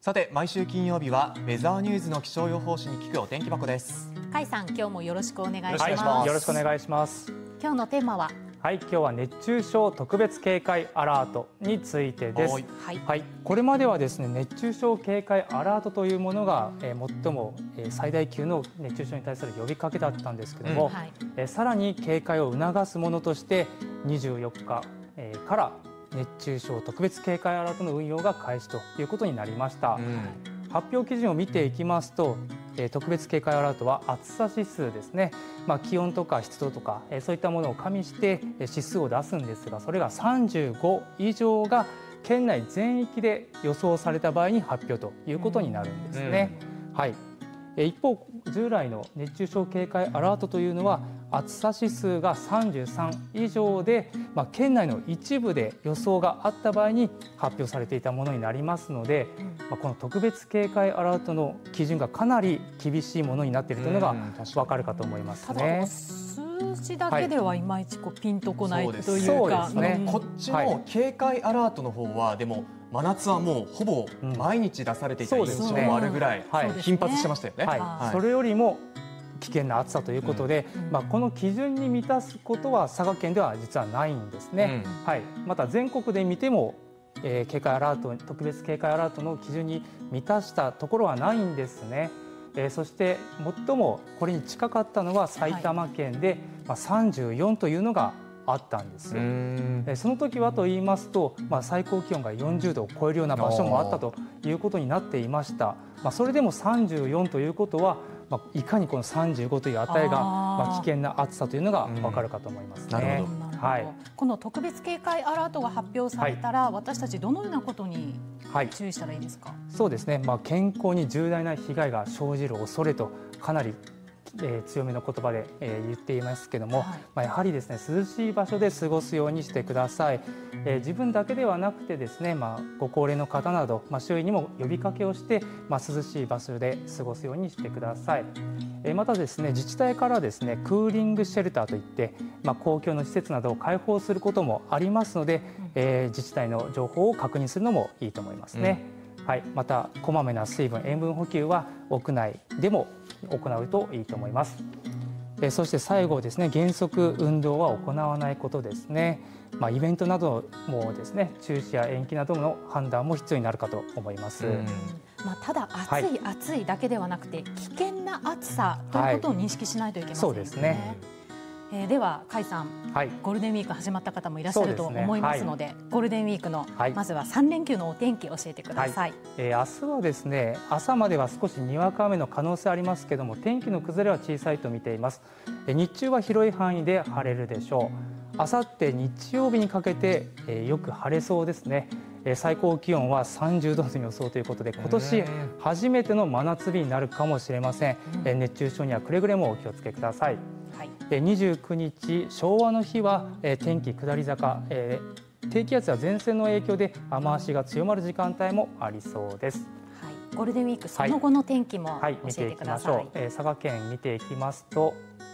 さて、毎週金曜日はウェザーニューズの気象予報士に聞くお天気箱です。 甲斐さん、今日もよろしくお願いします。 はい、よろしくお願いします。 今日のテーマは、 はい、今日は熱中症特別警戒アラートについてです。はい、これまではですね、熱中症警戒アラートというものが、最も、最大級の熱中症に対する呼びかけだったんですけども、さらに警戒を促すものとして24日、から熱中症特別警戒アラートの運用が開始ということになりました。発表基準を見ていきますと、特別警戒アラートは暑さ指数ですね、気温とか湿度とか、そういったものを加味して指数を出すんですが、それが35以上が県内全域で予想された場合に発表ということになるんですね。はい、一方、従来の熱中症警戒アラートというのは暑さ指数が33以上で、県内の一部で予想があった場合に発表されていたものになりますので、この特別警戒アラートの基準がかなり厳しいものになっているというのが分かるかと思いますね。 数字だけではいまいちピンとこないというか、 そうですね。こっちの警戒アラートの方はでも真夏はもうほぼ毎日出されていた印象もあるぐらい頻発してましたよね。 それよりも危険な暑さということで、この基準に満たすことは佐賀県では実はないんですね。また全国で見ても、警戒アラート、特別警戒アラートの基準に満たしたところはないんですね。そして最もこれに近かったのは埼玉県で、34というのがあったんです。その時はと言いますと、最高気温が40度を超えるような場所もあったということになっていました。それでも34ということは、いかにこの35という値が危険な暑さというのが分かるかと思いますね。 なるほど。この特別警戒アラートが発表されたら、私たちどのようなことに注意したらいいですか？ そうですね。健康に重大な被害が生じる恐れとかなり強めの言葉で言っていますけども、やはりですね、涼しい場所で過ごすようにしてください。自分だけではなくてですね、ご高齢の方など、周囲にも呼びかけをして、涼しい場所で過ごすようにしてください。またですね、自治体からですね、クーリングシェルターといって、公共の施設などを開放することもありますので、自治体の情報を確認するのもいいと思いますね。またこまめな水分、塩分補給は屋内でも行うといいと思います。そして最後ですね、原則運動は行わないことですね。イベントなどもですね、中止や延期などの判断も必要になるかと思います。 ただ暑いだけではなくて危険な暑さということを認識しないといけませんよね。そうですね。では甲斐さん、ゴールデンウィーク始まった方もいらっしゃると思いますので、ゴールデンウィークのまずは3連休のお天気教えてください。 明日はですね、朝までは少しにわか雨の可能性ありますけども、天気の崩れは小さいと見ています。日中は広い範囲で晴れるでしょう。あさって日曜日にかけてよく晴れそうですね。最高気温は30度の予想ということで、今年初めての真夏日になるかもしれません。熱中症にはくれぐれもお気をつけください。29日昭和の日は天気下り坂、低気圧や前線の影響で雨足が強まる時間帯もありそうです。 ゴールデンウィークその後の天気も教えてください。 佐賀県見ていきますと、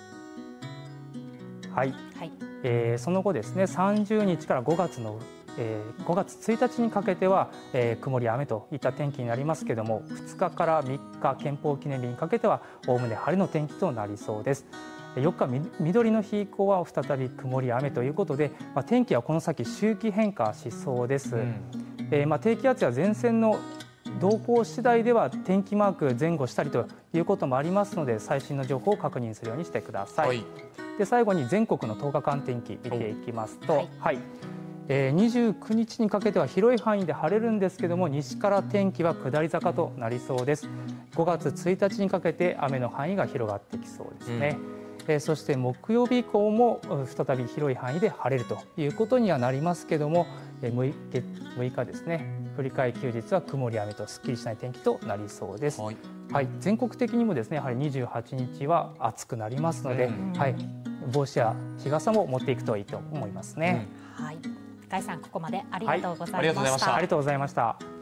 その後ですね、30日から5月1日にかけては、曇り雨といった天気になりますけども、2日から3日憲法記念日にかけてはおおむね晴れの天気となりそうです。4日緑の日以降は再び曇り雨ということで、天気はこの先周期変化しそうです。低気圧や前線の動向次第では天気マーク前後したりということもありますので、最新の情報を確認するようにしてください。で、最後に全国の10日間天気見ていきますと、29日にかけては広い範囲で晴れるんですけども、西から天気は下り坂となりそうです。5月1日にかけて雨の範囲が広がってきそうですね。そして木曜日以降も再び広い範囲で晴れるということにはなりますけども、6日ですね、振り替え休日は曇り雨とすっきりしない天気となりそうです。全国的にもですね、やはり28日は暑くなりますので、帽子や日傘も持っていくといいと思いますね。 甲斐さん、ここまでありがとうございました。 ありがとうございました。